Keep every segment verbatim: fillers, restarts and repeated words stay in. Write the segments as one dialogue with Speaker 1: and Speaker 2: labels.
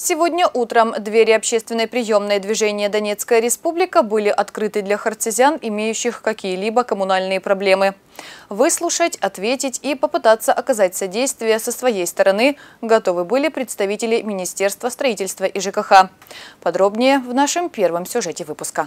Speaker 1: Сегодня утром двери общественной приемной движения «Донецкая республика» были открыты для хартзян, имеющих какие-либо коммунальные проблемы. Выслушать, ответить и попытаться оказать содействие со своей стороны готовы были представители Министерства строительства и ЖКХ. Подробнее в нашем первом сюжете выпуска.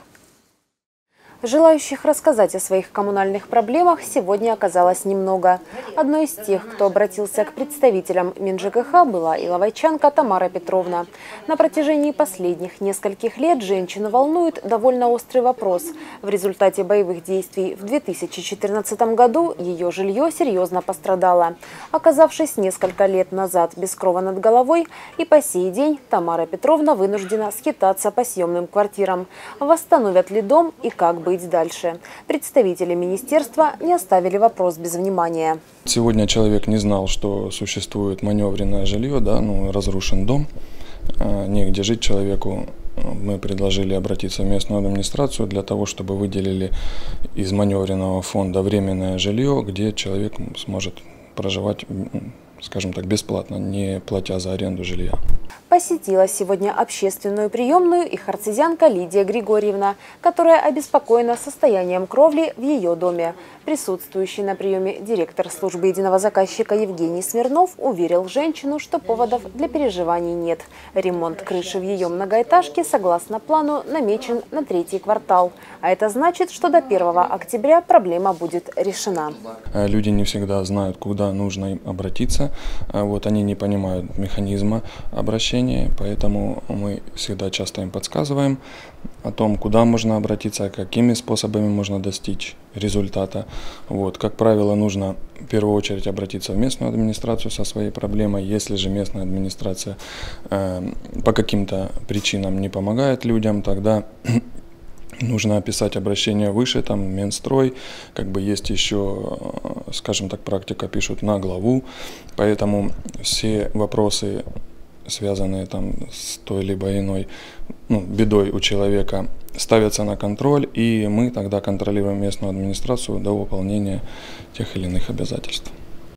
Speaker 2: Желающих рассказать о своих коммунальных проблемах сегодня оказалось немного. Одной из тех, кто обратился к представителям МинЖКХ, была иловайчанка Тамара Петровна. На протяжении последних нескольких лет женщину волнует довольно острый вопрос. В результате боевых действий в две тысячи четырнадцатом году ее жилье серьезно пострадало. Оказавшись несколько лет назад без крова над головой, и по сей день Тамара Петровна вынуждена скитаться по съемным квартирам. Восстановят ли дом и как быть дальше? Представители министерства не оставили вопрос без внимания.
Speaker 3: Сегодня человек не знал, что существует маневренное жилье, да, ну, разрушен дом, негде жить человеку. Мы предложили обратиться в местную администрацию для того, чтобы выделили из маневренного фонда временное жилье, где человек сможет проживать, скажем так, бесплатно, не платя за аренду жилья.
Speaker 2: Посетила сегодня общественную приемную и хартзянка Лидия Григорьевна, которая обеспокоена состоянием кровли в ее доме. Присутствующий на приеме директор службы единого заказчика Евгений Смирнов уверил женщину, что поводов для переживаний нет. Ремонт крыши в ее многоэтажке, согласно плану, намечен на третий квартал. А это значит, что до первого октября проблема будет решена.
Speaker 3: Люди не всегда знают, куда нужно им обратиться. Вот они не понимают механизма обращения, поэтому мы всегда часто им подсказываем о том, куда можно обратиться, какими способами можно достичь результата. Вот. Как правило, нужно в первую очередь обратиться в местную администрацию со своей проблемой. Если же местная администрация э, по каким-то причинам не помогает людям, тогда нужно описать обращение выше, там, Минстрой, как бы есть еще, скажем так, практика пишут на главу, поэтому все вопросы, связанные там с той либо иной, ну, бедой у человека, ставятся на контроль, и мы тогда контролируем местную администрацию до выполнения тех или иных обязательств.